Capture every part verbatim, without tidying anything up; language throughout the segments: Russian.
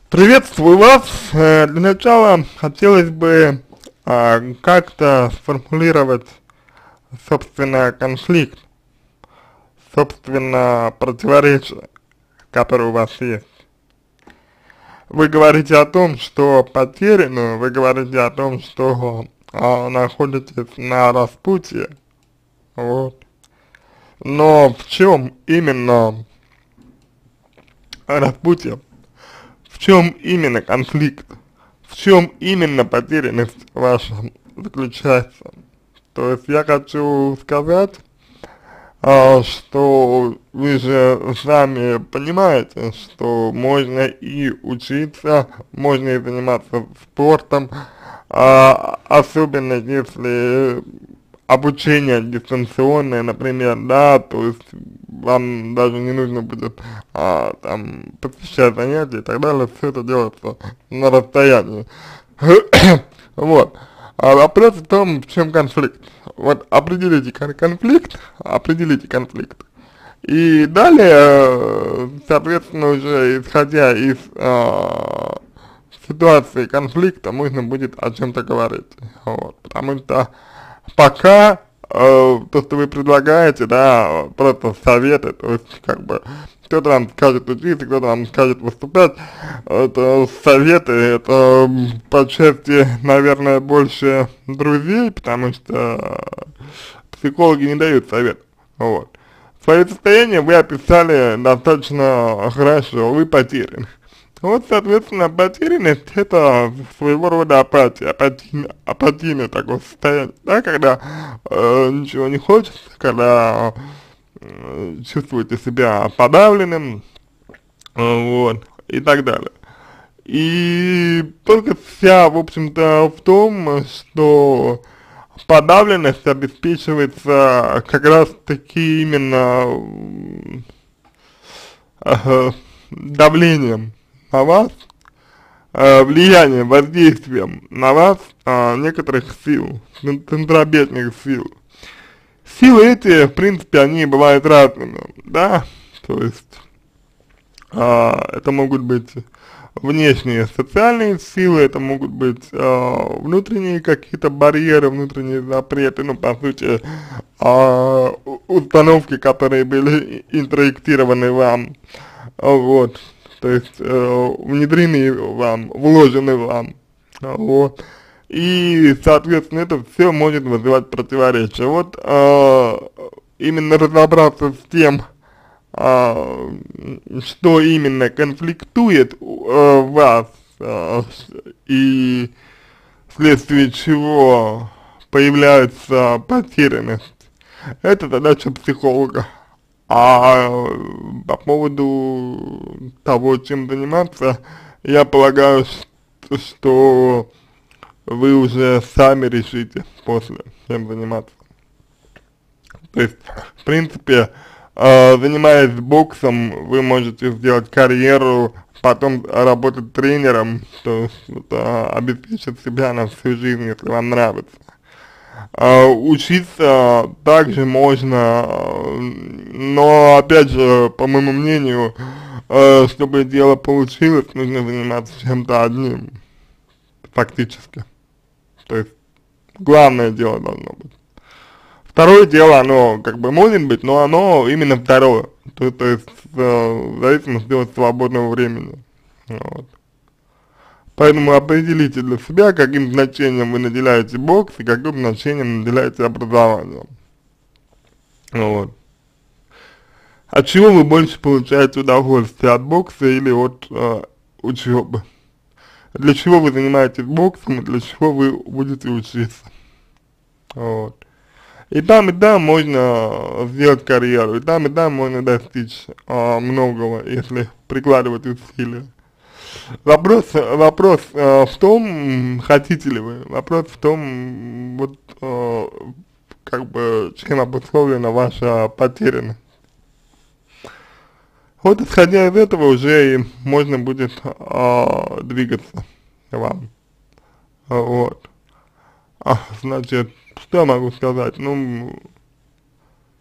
Приветствую вас. Э, Для начала хотелось бы а, как-то сформулировать, собственно, конфликт, собственно, противоречие, которое у вас есть. Вы говорите о том, что потеряно, вы говорите о том, что а, находитесь на распутье, вот. Но в чем именно распутье? В чем именно конфликт? В чем именно потерянность ваша заключается? То есть я хочу сказать, а, что вы же сами понимаете, что можно и учиться, можно и заниматься спортом, а, особенно если обучение дистанционное, например, да, то есть вам даже не нужно будет а, там посещать занятия и так далее, все это делается на расстоянии. Вот. А вопрос в том, в чем конфликт. Вот определите кон конфликт, определите конфликт. И далее, э, соответственно, уже исходя из э, ситуации конфликта, можно будет о чем-то говорить. Вот. Потому что пока э, то, что вы предлагаете, да, просто советы, то есть как бы кто-то вам скажет учиться, кто-то вам скажет выступать, это советы, это по части, наверное, больше друзей, потому что психологи не дают совет, вот. Свое состояние вы описали достаточно хорошо, вы потеряны. Вот, соответственно, потерянность — это своего рода апатия, апатийное, апатийное такое состояние, да, когда э, ничего не хочется, когда э, чувствуете себя подавленным, э, вот, и так далее. И только вся, в общем-то, в том, что подавленность обеспечивается как раз-таки именно э, давлением на вас, э, влиянием, воздействием на вас э, некоторых сил, центробежных сил. Силы эти, в принципе, они бывают разными, да, то есть э, это могут быть внешние социальные силы, это могут быть э, внутренние какие-то барьеры, внутренние запреты, ну, по сути, э, установки, которые были интроектированы вам, вот. То есть э, внедрены вам, вложены вам, вот, и, соответственно, это все может вызывать противоречия. Вот э, именно разобраться с тем, э, что именно конфликтует э, вас, э, и вследствие чего появляется потерянность, это задача психолога. А по поводу того, чем заниматься, я полагаю, что вы уже сами решите после, чем заниматься. То есть, в принципе, э, занимаясь боксом, вы можете сделать карьеру, потом работать тренером, то есть это обеспечить себя на всю жизнь, если вам нравится. Uh, учиться также можно, но опять же, по моему мнению, uh, чтобы дело получилось, нужно заниматься чем-то одним, фактически. То есть, главное дело должно быть. Второе дело, оно как бы может быть, но оно именно второе, то, то есть, uh, в зависимости от свободного времени, вот. Поэтому определите для себя, каким значением вы наделяете бокс и каким значением наделяете образование. Вот. От чего вы больше получаете удовольствие, от бокса или от э, учебы? Для чего вы занимаетесь боксом и для чего вы будете учиться? Вот. И там, и там можно сделать карьеру, и там, и там можно достичь э, многого, если прикладывать усилия. Вопрос, вопрос э, в том, хотите ли вы, вопрос в том, вот, э, как бы, чем обусловлена ваша потерянность. Вот, исходя из этого, уже и можно будет э, двигаться вам, вот. А, значит, что могу сказать, ну,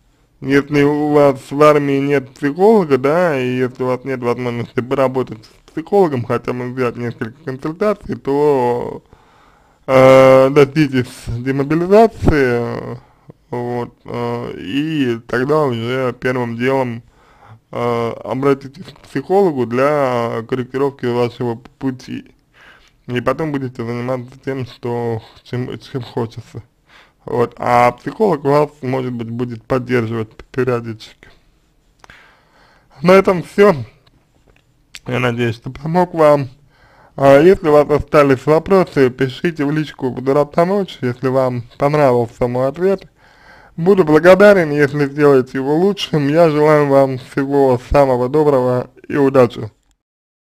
если у вас в армии нет психолога, да, и если у вас нет возможности поработать психологом, хотя бы взять несколько консультаций, то э, дождитесь демобилизации, вот, э, и тогда уже первым делом э, обратитесь к психологу для корректировки вашего пути. И потом будете заниматься тем, что, чем, чем хочется. Вот, а психолог вас, может быть, будет поддерживать периодически. На этом все. Я надеюсь, что помог вам. А если у вас остались вопросы, пишите в личку, буду рад помочь. Если вам понравился мой ответ, буду благодарен, если сделаете его лучшим. Я желаю вам всего самого доброго и удачи.